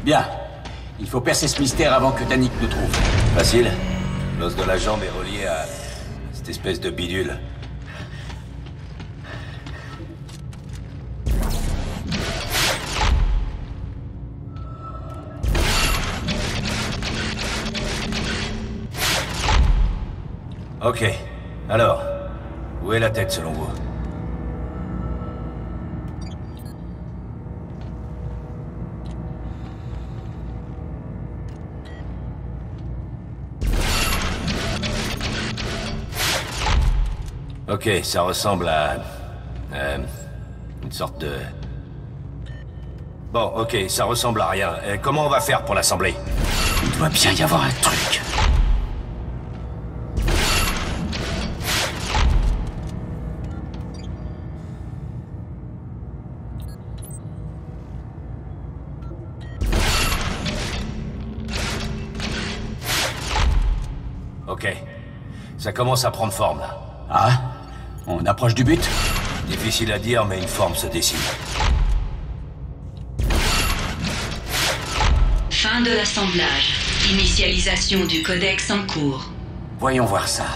Bien. Il faut percer ce mystère avant que Danik nous trouve. Facile. L'os de la jambe est relié à cette espèce de bidule. Ok. Alors, où est la tête selon vous? Ok, ça ressemble à... une sorte de... Bon, ok, ça ressemble à rien. Comment on va faire pour l'assembler? Il doit bien y avoir un truc. Ok. Ça commence à prendre forme, là. Ah? On approche du but? Difficile à dire, mais une forme se dessine. Fin de l'assemblage. Initialisation du codex en cours. Voyons voir ça.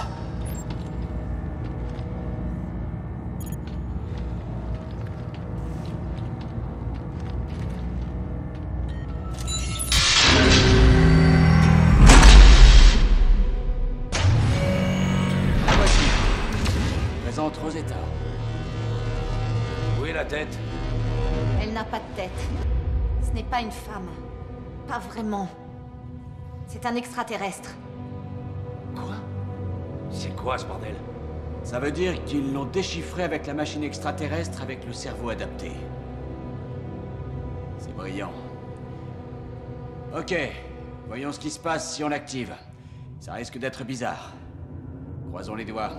Présente Rosetta. Où est la tête? Elle n'a pas de tête. Ce n'est pas une femme. Pas vraiment. C'est un extraterrestre. Quoi? C'est quoi ce bordel? Ça veut dire qu'ils l'ont déchiffré avec la machine extraterrestre avec le cerveau adapté. C'est brillant. Ok, voyons ce qui se passe si on l'active. Ça risque d'être bizarre. Croisons les doigts.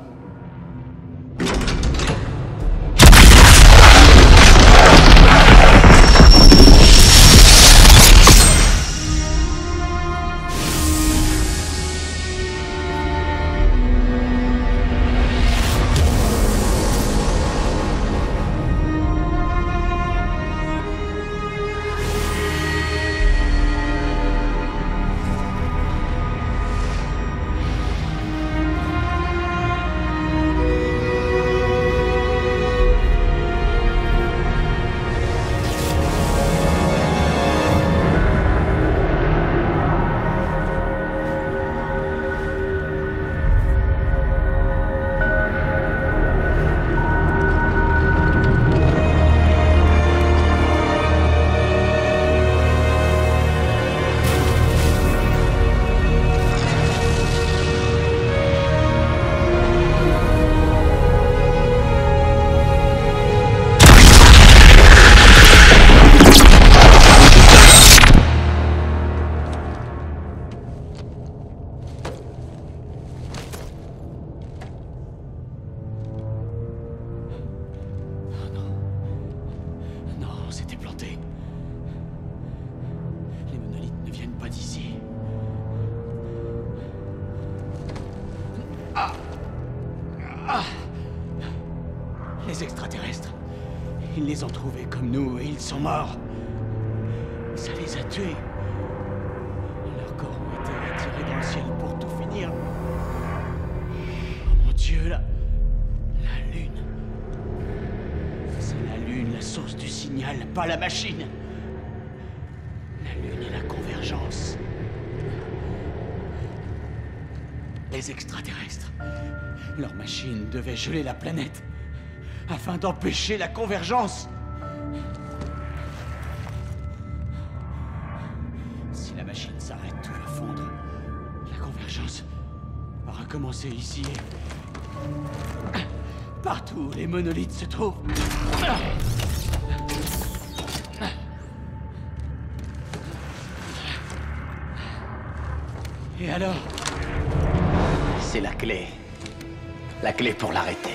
C'était planté. Les monolithes ne viennent pas d'ici. Ah! Ah! Les extraterrestres. Ils les ont trouvés comme nous et ils sont morts. Ça les a tués. Leurs corps ont été attirés dans le ciel pour tout finir. Oh mon Dieu, la lune. C'est la lune, la source du signal, pas la machine. La lune et la convergence. Les extraterrestres. Leur machine devait geler la planète afin d'empêcher la convergence. Si la machine s'arrête, tout va fondre. La convergence va recommencer ici et... partout où les monolithes se trouvent. Et alors? C'est la clé. La clé pour l'arrêter.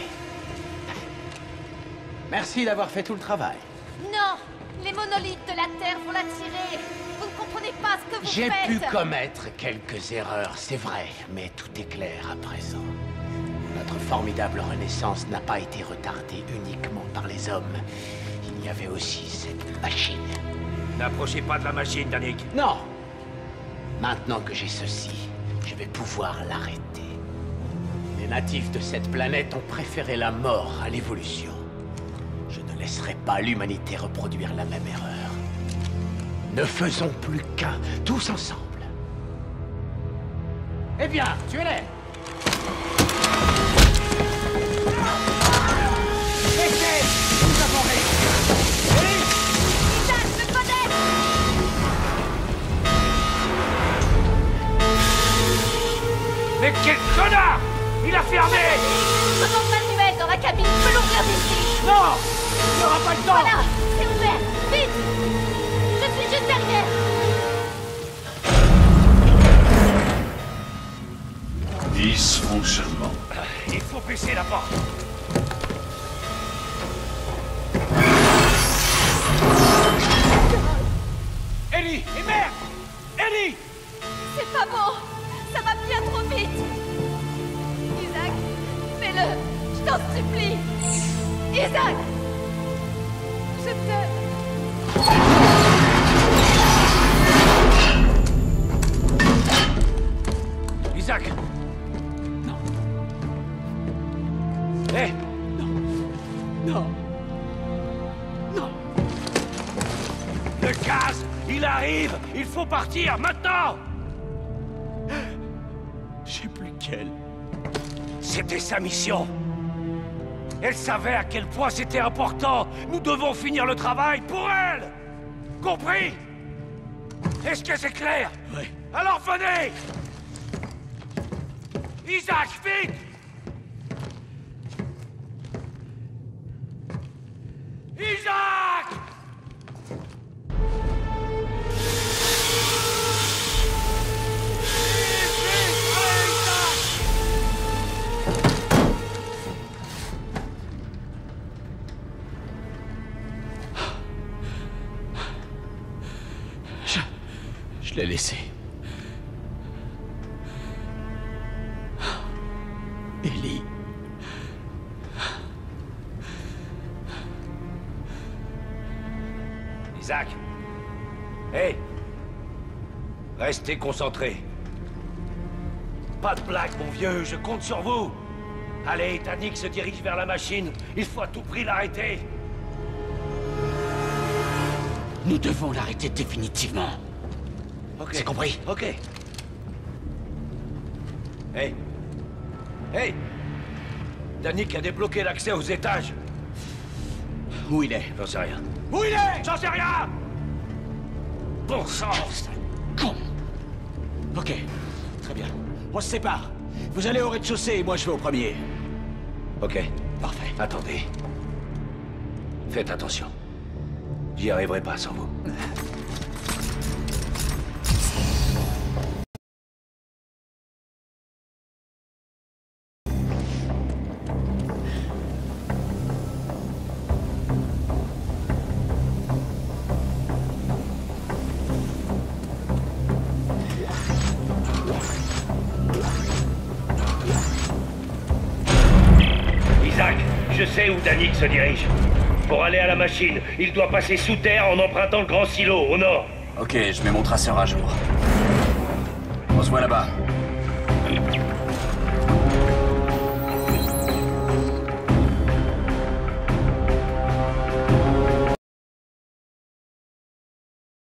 Merci d'avoir fait tout le travail. Non! Les monolithes de la Terre vont l'attirer! Vous ne comprenez pas ce que vous J'ai faites! pu commettre quelques erreurs, c'est vrai, mais tout est clair à présent. Notre formidable renaissance n'a pas été retardée uniquement par les hommes. Il y avait aussi cette machine. N'approchez pas de la machine, Danik. Non. Maintenant que j'ai ceci, je vais pouvoir l'arrêter. Les natifs de cette planète ont préféré la mort à l'évolution. Je ne laisserai pas l'humanité reproduire la même erreur. Ne faisons plus qu'un, tous ensemble. Eh bien, tuez-les! Laissez! Nous avons réussi! Ellie! Isaac, le codex! Mais quel connard! Il a fermé! Commande manuelle dans la cabine, je peux l'ouvrir d'ici! Non! Il n'y aura pas le temps! Voilà, c'est ouvert! Vite! Je suis juste derrière! Dysfonctionnement. Il faut baisser la porte. Ellie! Et merde! Ellie! C'est pas bon! Ça va bien trop vite! Isaac, fais-le! Je t'en supplie! Isaac! Je t'aime! Isaac! Non. Hé! Non. Non. Le gaz! Il arrive! Il faut partir, maintenant! Je sais plus quel. C'était sa mission. Elle savait à quel point c'était important. Nous devons finir le travail pour elle! Compris? Est-ce que c'est clair? Ouais. Alors venez! Isaac, vite! Isaac! Je l'ai laissé. Ellie. Isaac! Hé! Restez concentrés. Pas de blague, mon vieux, je compte sur vous. Allez, Danik se dirige vers la machine. Il faut à tout prix l'arrêter. Nous devons l'arrêter définitivement. Ok. C'est compris? Ok. Hé! Hé! Danik a débloqué l'accès aux étages. Où il est? J'en sais rien. Où il est? J'en sais rien! Bon sang! Con! Ok, très bien. On se sépare. Vous allez au rez-de-chaussée et moi je vais au premier. Ok. Parfait. Attendez. Faites attention. J'y arriverai pas sans vous. Isaac, je sais où Danik se dirige. Pour aller à la machine, il doit passer sous terre en empruntant le grand silo, au nord. Ok, je mets mon traceur à jour. On se voit là-bas.